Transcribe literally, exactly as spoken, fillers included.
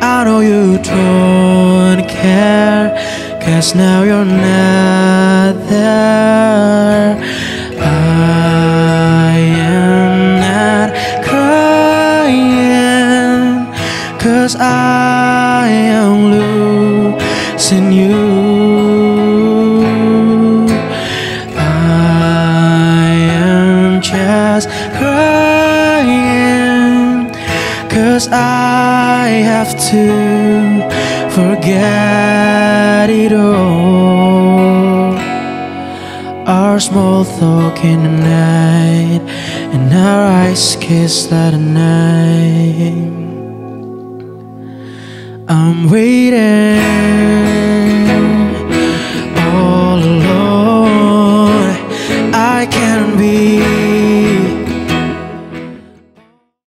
I know you don't care, 'cause now you're not there. I am not crying, 'cause I am losing you. I am just crying, 'cause I have to forget it all. Our small talk in the night, and our eyes kissed at night. I'm waiting